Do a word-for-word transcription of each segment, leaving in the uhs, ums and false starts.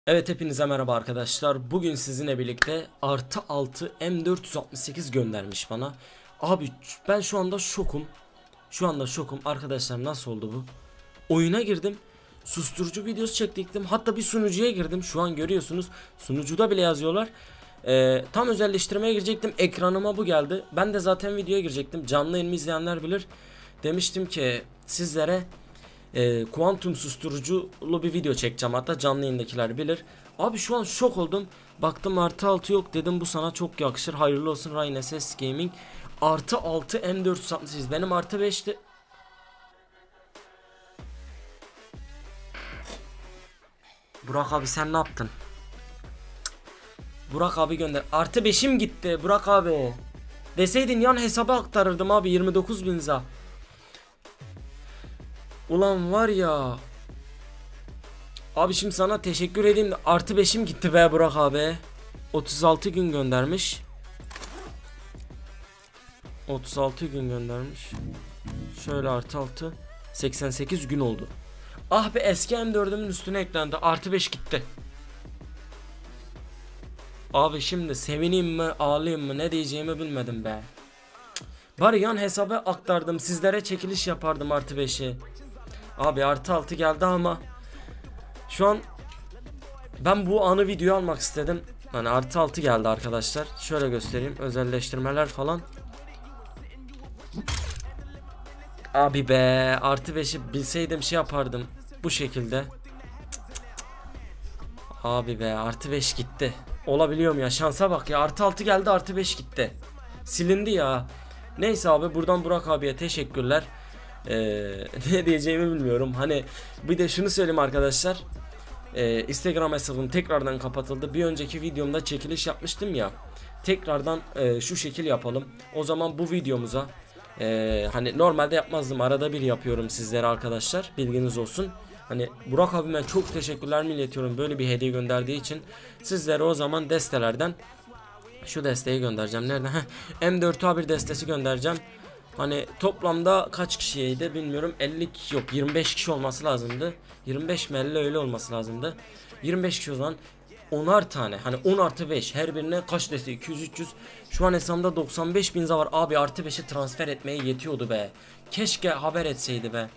Evet, hepinize merhaba arkadaşlar. Bugün sizinle birlikte artı altı M dört yüz altmış sekiz göndermiş bana. Abi ben şu anda şokum. Şu anda şokum arkadaşlar, nasıl oldu bu? Oyuna girdim. Susturucu videosu çektim. Hatta bir sunucuya girdim. Şu an görüyorsunuz. Sunucuda bile yazıyorlar. Ee, tam özelleştirmeye girecektim. Ekranıma bu geldi. Ben de zaten videoya girecektim. Canlı yayını izleyenler bilir. Demiştim ki sizlere e, kuantum susturuculu bir video çekeceğim, hatta canlı yayındakiler bilir. Abi şu an şok oldum. Baktım artı altı yok, dedim bu sana çok yakışır. Hayırlı olsun Ryan S S Gaming. Artı altı M dört yüz altmış sekiz, benim artı beşti. Burak abi sen ne yaptın? Burak abi gönder. Artı beşim gitti Burak abi. Deseydin yan hesaba aktarırdım abi, yirmi dokuz bin za. Ulan var ya. Abi şimdi sana teşekkür edeyim de artı beşim gitti be Burak abi. otuz altı gün göndermiş. otuz altı gün göndermiş. Şöyle artı altı seksen sekiz gün oldu. Ah be, eski M dördümün üstüne eklendi. Artı beş gitti. Abi şimdi sevineyim mi ağlayayım mı, ne diyeceğimi bilmedim be. Bari yan hesaba aktardım, sizlere çekiliş yapardım artı beşi. Abi artı altı geldi ama şu an ben bu anı video almak istedim. Hani artı altı geldi arkadaşlar. Şöyle göstereyim, özelleştirmeler falan. Abi be, artı beşi bilseydim şey yapardım bu şekilde. Abi be, artı beş gitti. Olabiliyorum ya, şansa bak ya, artı altı geldi artı beş gitti. Silindi ya. Neyse abi, buradan Burak abiye teşekkürler. Ee, ne diyeceğimi bilmiyorum. Hani bir de şunu söyleyeyim arkadaşlar. Ee, Instagram hesabım tekrardan kapatıldı. Bir önceki videomda çekiliş yapmıştım ya. Tekrardan e, şu şekil yapalım. O zaman bu videomuza e, hani normalde yapmazdım, arada bir yapıyorum sizlere arkadaşlar, bilginiz olsun. Hani Burak abime çok teşekkürler iletiyorum böyle bir hediye gönderdiği için. Sizlere o zaman destelerden şu desteği göndereceğim. Nerede? M dört A bir destesi göndereceğim. Hani toplamda kaç kişiyeydi bilmiyorum. elli yok, yirmi beş kişi olması lazımdı. yirmi beş mi elli, öyle olması lazımdı. yirmi beş kişi o zaman onar tane, hani on artı beş, her birine kaç dese, iki yüz üç yüz. Şu an hesabımda doksan beş bin za var abi, artı beşi transfer etmeye yetiyordu be. Keşke haber etseydi be.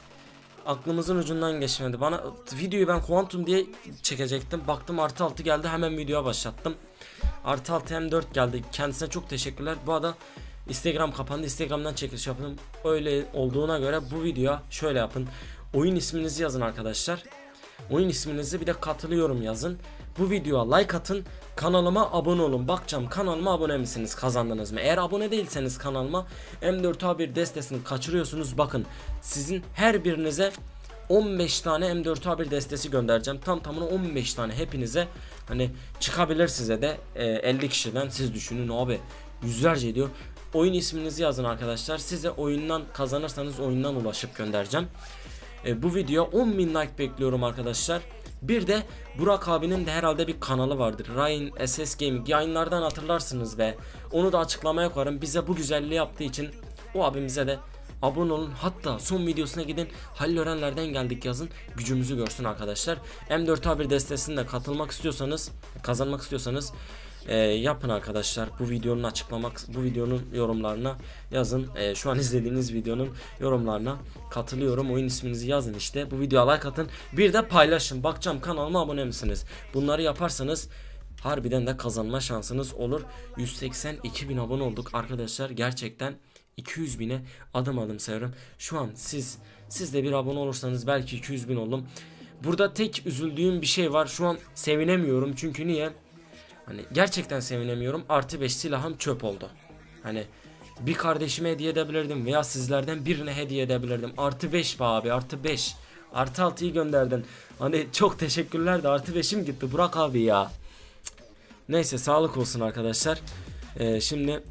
Aklımızın ucundan geçmedi. Bana videoyu ben kuantum diye çekecektim. Baktım artı altı geldi, hemen videoya başlattım. Artı altı M dört geldi. Kendisine çok teşekkürler. Bu arada Instagram kapandı. Instagram'dan çekiliş yapın. Öyle olduğuna göre bu videoya şöyle yapın. Oyun isminizi yazın arkadaşlar. Oyun isminizi, bir de katılıyorum yazın. Bu videoya like atın. Kanalıma abone olun. Bakacağım kanalıma abone misiniz, kazandınız mı? Eğer abone değilseniz kanalıma, M dört A bir destesini kaçırıyorsunuz. Bakın sizin her birinize on beş tane M dört A bir destesi göndereceğim. Tam tamına on beş tane hepinize. Hani çıkabilir size de e, elli kişiden, siz düşünün abi. Yüzlerce ediyor. Oyun isminizi yazın arkadaşlar. Size oyundan kazanırsanız oyundan ulaşıp göndereceğim. E, bu video on bin like bekliyorum arkadaşlar. Bir de Burak abinin de herhalde bir kanalı vardır, Ryan S S Gaming, yayınlardan hatırlarsınız be. Onu da açıklamaya koyarım. Bize bu güzelliği yaptığı için o abimize de abone olun. Hatta son videosuna gidin, Halil Örenler'den geldik yazın, gücümüzü görsün arkadaşlar. M dört A bir destesinde katılmak istiyorsanız, kazanmak istiyorsanız e, yapın arkadaşlar. Bu videonun açıklamak, bu videonun yorumlarına yazın. E, şu an izlediğiniz videonun yorumlarına katılıyorum. Oyun isminizi yazın işte. Bu videoya like atın. Bir de paylaşın. Bakacağım kanalıma abone misiniz? Bunları yaparsanız harbiden de kazanma şansınız olur. yüz seksen iki bin abone olduk arkadaşlar. Gerçekten iki yüz bine adım adım sayıyorum. Şu an siz siz de bir abone olursanız belki iki yüz bin oldum. Burada tek üzüldüğüm bir şey var. Şu an sevinemiyorum. Çünkü niye? Hani gerçekten sevinemiyorum. Artı beş silahım çöp oldu. Hani bir kardeşime hediye edebilirdim veya sizlerden birine hediye edebilirdim. Artı beş be abi, artı beş. Artı altıyı gönderdin. Hani çok teşekkürler de artı beşim gitti Burak abi ya. Neyse, sağlık olsun arkadaşlar. Ee, şimdi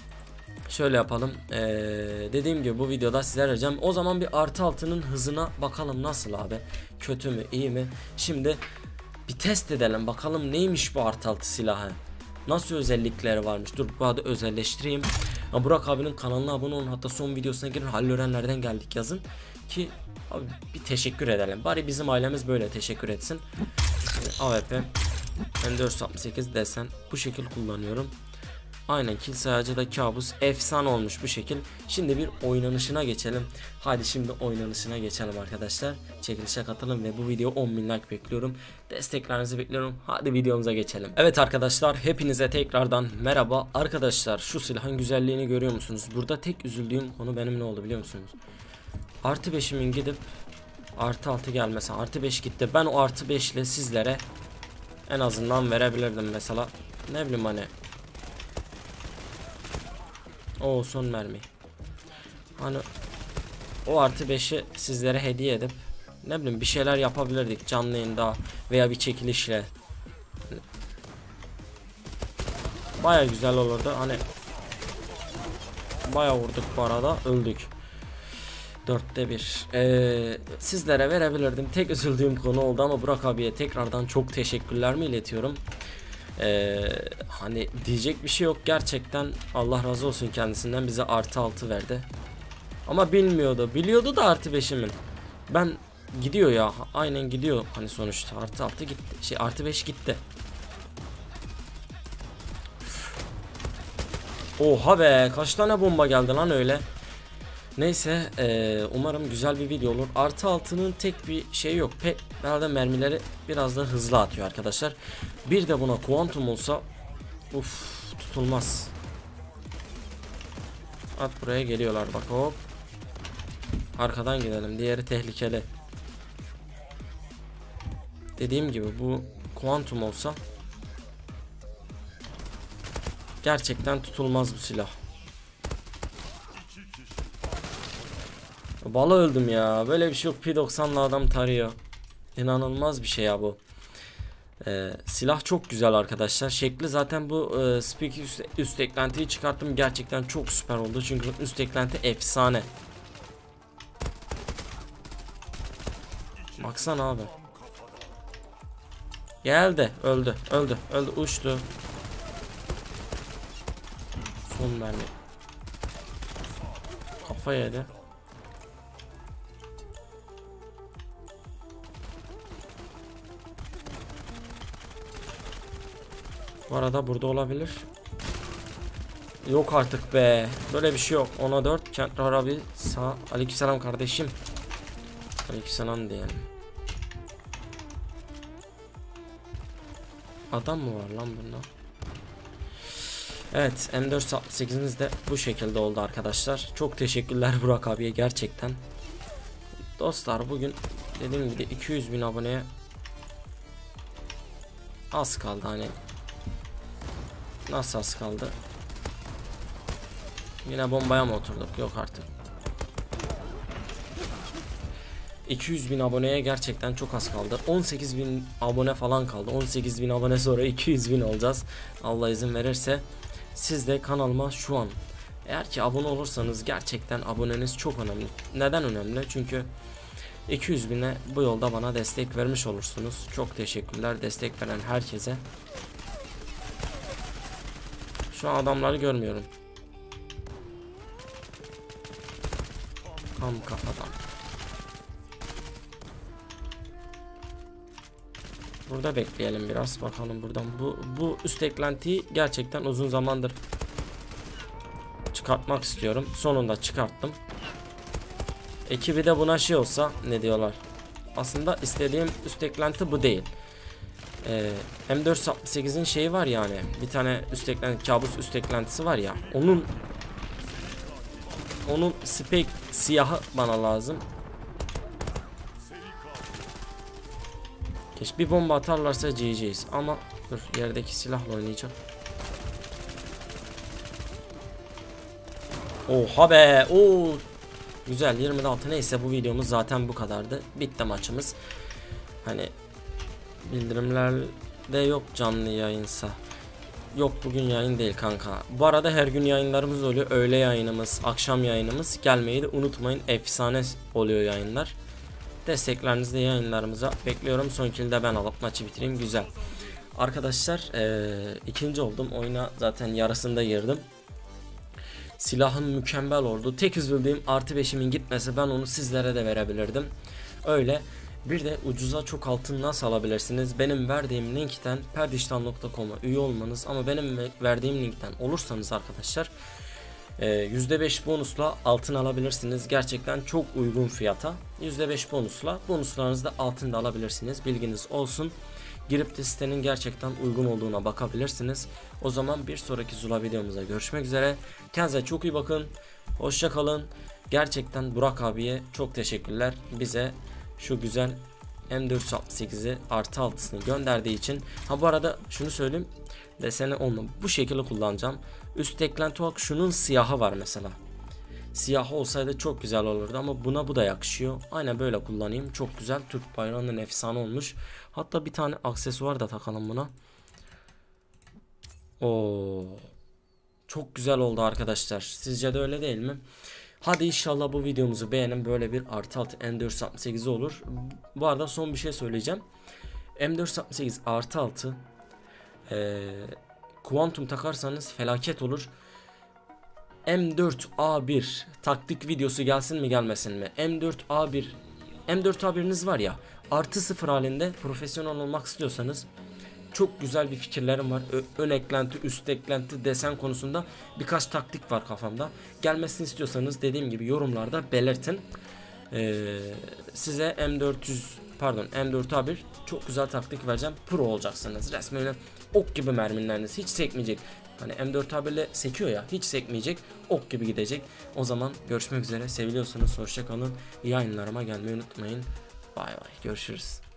şöyle yapalım. Ee, dediğim gibi bu videoda sizler arayacağım. O zaman bir artı altının hızına bakalım nasıl abi. Kötü mü, iyi mi? Şimdi bir test edelim bakalım neymiş bu artı altı silahı. Nasıl özellikleri varmış? Dur bu arada özelleştireyim. Ya Burak abinin kanalına abone olun. Hatta son videosuna girin, Halil Örenler'den geldik yazın. Ki abi bir teşekkür edelim. Bari bizim ailemiz böyle teşekkür etsin. A W P M dört altmış sekiz desen bu şekil kullanıyorum. Aynen, kill sayacı da kabus, efsane olmuş bu şekil. Şimdi bir oynanışına geçelim. Hadi şimdi oynanışına geçelim arkadaşlar. Çekilişe katılın ve bu video on bin like bekliyorum. Desteklerinizi bekliyorum. Hadi videomuza geçelim. Evet arkadaşlar, hepinize tekrardan merhaba. Arkadaşlar şu silahın güzelliğini görüyor musunuz? Burada tek üzüldüğüm konu benim ne oldu biliyor musunuz? Artı beşimin gidip artı altı gelmesi. Artı beş gitti. Ben o artı beş ile sizlere en azından verebilirdim mesela. Ne bileyim hani. O son mermi. Hani o artı beşi sizlere hediye edip ne bileyim bir şeyler yapabilirdik canlı yayında veya bir çekilişle. Baya güzel olurdu. Hani baya vurduk bu arada, öldük. Dörtte bir. Ee, sizlere verebilirdim. Tek üzüldüğüm konu oldu ama Burak abiye tekrardan çok teşekkürlerimi iletiyorum. Ee, hani diyecek bir şey yok, gerçekten Allah razı olsun kendisinden, bize artı altı verdi. Ama bilmiyordu. Biliyordu da artı beşimin. Ben gidiyor ya. Aynen gidiyor. Hani sonuçta artı altı gitti. Şey artı beş gitti. Oha be, kaç tane bomba geldi lan öyle. Neyse ee, umarım güzel bir video olur. Artı altının tek bir şey yok. Pek herhalde mermileri biraz da hızlı atıyor arkadaşlar. Bir de buna kuantum olsa uf, tutulmaz. At, buraya geliyorlar bak, hop. Arkadan gidelim. Diğeri tehlikeli. Dediğim gibi bu kuantum olsa gerçekten tutulmaz bu silah. Bala öldüm ya. Böyle bir şey yok. P doksan'la adam tarıyor. İnanılmaz bir şey ya bu. Ee, silah çok güzel arkadaşlar. Şekli zaten bu e, speak üst, üst eklentiyi çıkarttım. Gerçekten çok süper oldu. Çünkü üst eklenti efsane. Baksana abi. Geldi. Öldü. Öldü. Öldü. Uçtu. Son mermi. Kafa yedi. Bu arada burada olabilir. Yok artık be. Böyle bir şey yok. ona dört. Kentrar abi sağ. Aleykümselam kardeşim. Aleykümselam diyelim. Adam mı var lan bunda? Evet, M dört altmış sekizimiz de bu şekilde oldu arkadaşlar. Çok teşekkürler Burak abiye gerçekten. Dostlar bugün dediğim gibi iki yüz bin aboneye az kaldı hani. Nasıl az kaldı? Yine bombaya mı oturduk? Yok artık. iki yüz bin aboneye gerçekten çok az kaldı. on sekiz bin abone falan kaldı. on sekiz bin abone sonra iki yüz bin olacağız. Allah izin verirse. Siz de kanalıma şu an eğer ki abone olursanız, gerçekten aboneniz çok önemli. Neden önemli? Çünkü iki yüz bine bu yolda bana destek vermiş olursunuz. Çok teşekkürler destek veren herkese. Şu an adamları görmüyorum. Tam kafadan. Burada bekleyelim biraz, bakalım buradan. Bu bu üst eklentiyi gerçekten uzun zamandır çıkartmak istiyorum. Sonunda çıkarttım. Ekibi de buna şey olsa ne diyorlar? Aslında istediğim üst eklenti bu değil. Ee, M dört altmış sekizin şeyi var yani. Bir tane üst eklenti, kabus üst eklentisi var ya. Onun onun spek siyahı bana lazım. Keşke bir bomba atarlarsa G G'yiz ama dur, yerdeki silahla oynayacağım. Oha be. Oo. Güzel, yirmi altı. Neyse bu videomuz zaten bu kadardı. Bitti maçımız. Hani bildirimlerde yok canlı yayınsa. Yok, bugün yayın değil kanka. Bu arada her gün yayınlarımız oluyor. Öğle yayınımız, akşam yayınımız. Gelmeyi de unutmayın. Efsane oluyor yayınlar. Desteklerinizi de yayınlarımıza bekliyorum. Son kill de ben alıp maçı bitireyim. Güzel. Arkadaşlar ee, ikinci oldum. Oyuna zaten yarısında girdim. Silahım mükemmel oldu. Tek üzüldüğüm artı beşimin gitmesi. Ben onu sizlere de verebilirdim. Öyle. Bir de ucuza çok altın nasıl alabilirsiniz? Benim verdiğim linkten perdiştan nokta com'a üye olmanız, ama benim verdiğim linkten olursanız arkadaşlar yüzde beş bonusla altın alabilirsiniz. Gerçekten çok uygun fiyata. yüzde beş bonusla bonuslarınızda altın da alabilirsiniz. Bilginiz olsun. Girip de sitenin gerçekten uygun olduğuna bakabilirsiniz. O zaman bir sonraki Zula videomuzda görüşmek üzere. Kendinize çok iyi bakın. Hoşça kalın. Gerçekten Burak abiye çok teşekkürler. Bize şu güzel M dört altı sekizi artı altısını gönderdiği için. Ha bu arada şunu söyleyeyim. Deseni onunla bu şekilde kullanacağım. Üst eklenti olarak şunun siyahı var mesela. Siyah olsaydı çok güzel olurdu ama buna bu da yakışıyor. Aynen böyle kullanayım. Çok güzel. Türk bayrağının efsane olmuş. Hatta bir tane aksesuar da takalım buna. Oo. Çok güzel oldu arkadaşlar. Sizce de öyle değil mi? Hadi inşallah bu videomuzu beğenin. Böyle bir artı altı M dört altı sekiz olur. Bu arada son bir şey söyleyeceğim. M dört altı sekiz artı altı ee, Kuantum takarsanız felaket olur. M dört A bir taktik videosu gelsin mi gelmesin mi? M dört A bir M dört A bir'iniz var ya, artı sıfır halinde profesyonel olmak istiyorsanız çok güzel bir fikirlerim var. Ö ön eklenti, üst eklenti, desen konusunda birkaç taktik var kafamda. Gelmesini istiyorsanız dediğim gibi yorumlarda belirtin. Ee, size M dört yüz pardon M dört A bir çok güzel taktik vereceğim. Pro olacaksınız. Resmen öyle ok gibi mermileriniz hiç sekmeyecek. Hani M dört A bir ile sekiyor ya, hiç sekmeyecek. Ok gibi gidecek. O zaman görüşmek üzere. Seviliyorsanız hoşça kalın. İyi yayınlarıma gelmeyi unutmayın. Bay bay. Görüşürüz.